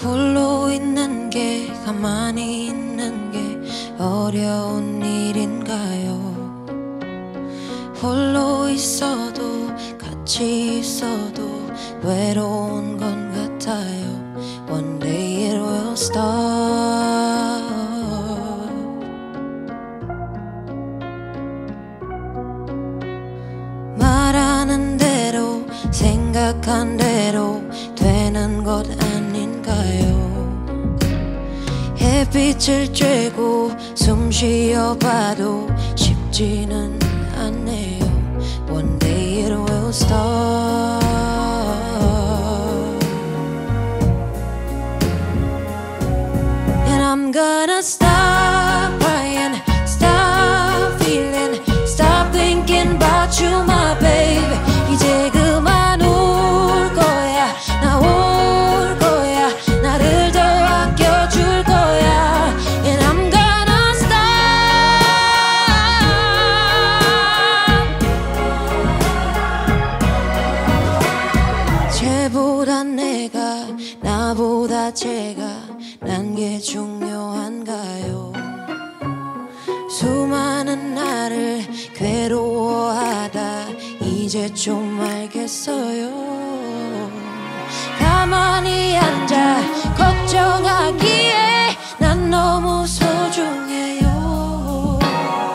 홀로 있는 게 가만히 있는 게 어려운 일인가요? 홀로 있어도 같이 있어도 외로운 건 같아요. One day it will stop. 말하는 대로 생각한 대로 되는 것 아닌가요? 햇빛을 쬐고 숨 쉬어봐도 쉽지는 않네요. One day it will stop. And I'm gonna stop crying, stop feeling, stop thinking about you, my baby. 이제 그만 울 거야, 나 올 거야, 나를 더 아껴줄 거야. And I'm gonna stop. 쟤보다 내가, 나보다 쟤가 난 게 중요한가요? 수많은 나를 괴로워하다 이제 좀 알겠어요. 가만히 앉아 걱정하기에 난 너무 소중해요.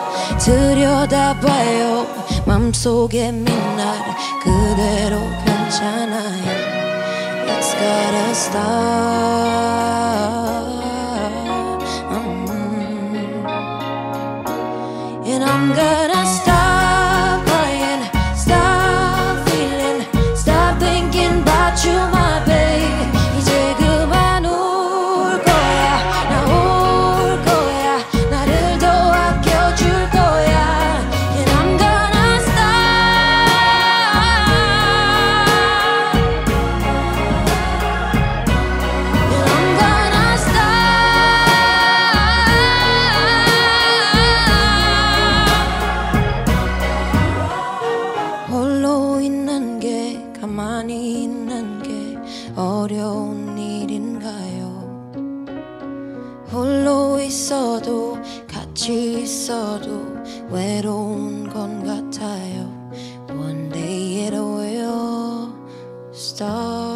들여다봐요 맘속에 민날 그대로 괜찮아요. It's gotta stop. And I'm gonna stop crying, stop feeling, stop thinking about you, my baby. 이제 그만 울 거야, 나 올 거야, 나를 더 아껴줄 거야. And I'm gonna stop. And I'm gonna stop. 홀로 있는 게 가만히 있는 게 어려운 일인가요? 홀로 있어도 같이 있어도 외로운 건 같아요. One day it will stop.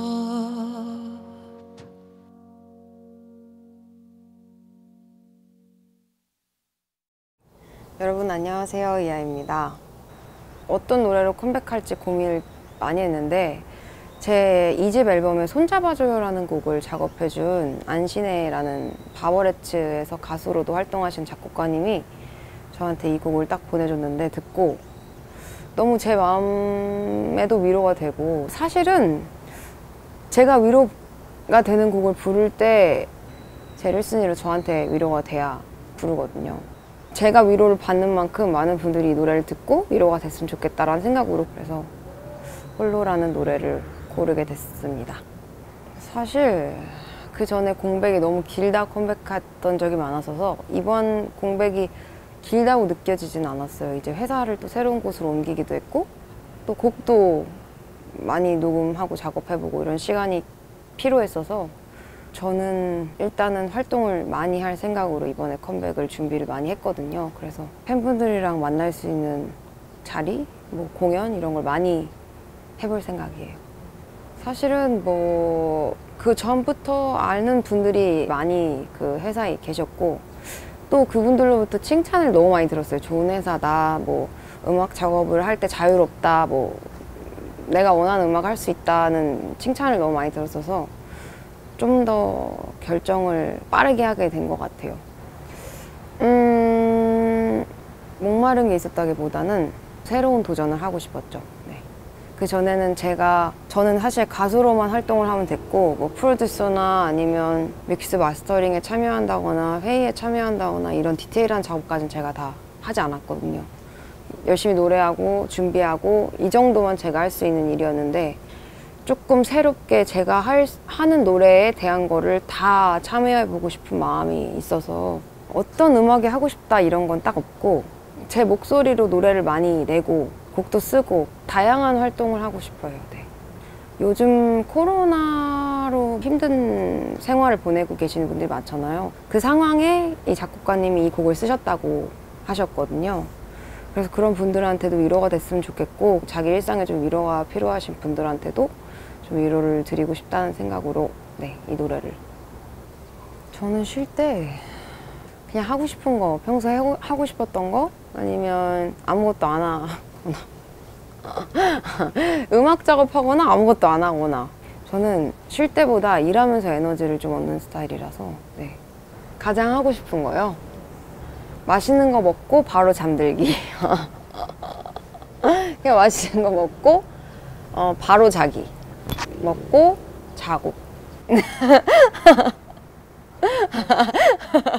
여러분 안녕하세요, 이하입니다. 어떤 노래로 컴백할지 고민을 많이 했는데 제 2집 앨범에 손잡아줘요라는 곡을 작업해준 안신혜라는 바버레츠에서 가수로도 활동하신 작곡가님이 저한테 이 곡을 딱 보내줬는데 듣고 너무 제 마음에도 위로가 되고, 사실은 제가 위로가 되는 곡을 부를 때 제 리스니로 저한테 위로가 돼야 부르거든요. 제가 위로를 받는 만큼 많은 분들이 이 노래를 듣고 위로가 됐으면 좋겠다라는 생각으로 그래서 홀로라는 노래를 고르게 됐습니다. 사실 그 전에 공백이 너무 길다 컴백했던 적이 많았어서 이번 공백이 길다고 느껴지진 않았어요. 이제 회사를 또 새로운 곳으로 옮기기도 했고 또 곡도 많이 녹음하고 작업해보고 이런 시간이 필요했어서 저는 일단은 활동을 많이 할 생각으로 이번에 컴백을 준비를 많이 했거든요. 그래서 팬분들이랑 만날 수 있는 자리, 뭐 공연 이런 걸 많이 해볼 생각이에요. 사실은 뭐 그 전부터 아는 분들이 많이 그 회사에 계셨고 또 그분들로부터 칭찬을 너무 많이 들었어요. 좋은 회사다, 뭐 음악 작업을 할 때 자유롭다, 뭐 내가 원하는 음악 할 수 있다는 칭찬을 너무 많이 들었어서 좀 더 결정을 빠르게 하게 된 것 같아요. 목마른 게 있었다기보다는 새로운 도전을 하고 싶었죠. 네. 그 전에는 저는 사실 가수로만 활동을 하면 됐고 뭐 프로듀서나 아니면 믹스 마스터링에 참여한다거나 회의에 참여한다거나 이런 디테일한 작업까지는 제가 다 하지 않았거든요. 열심히 노래하고 준비하고 이 정도만 제가 할 수 있는 일이었는데 조금 새롭게 제가 하는 노래에 대한 거를 다 참여해보고 싶은 마음이 있어서 어떤 음악이 하고 싶다 이런 건 딱 없고 제 목소리로 노래를 많이 내고 곡도 쓰고 다양한 활동을 하고 싶어요. 네. 요즘 코로나로 하루하루 힘든 생활을 보내고 계시는 분들이 많잖아요. 그 상황에 이 작곡가님이 이 곡을 쓰셨다고 하셨거든요. 그래서 그런 분들한테도 위로가 됐으면 좋겠고, 자기 일상에 좀 위로가 필요하신 분들한테도 좀 위로를 드리고 싶다는 생각으로 네, 이 노래를. 저는 쉴 때 그냥 하고 싶은 거, 평소에 하고 싶었던 거, 아니면 아무것도 안 하거나 음악 작업하거나 아무것도 안 하거나. 저는 쉴 때보다 일하면서 에너지를 좀 얻는 스타일이라서 네. 가장 하고 싶은 거요? 맛있는 거 먹고 바로 잠들기. 그냥 맛있는 거 먹고 바로 자기. 먹고 자고.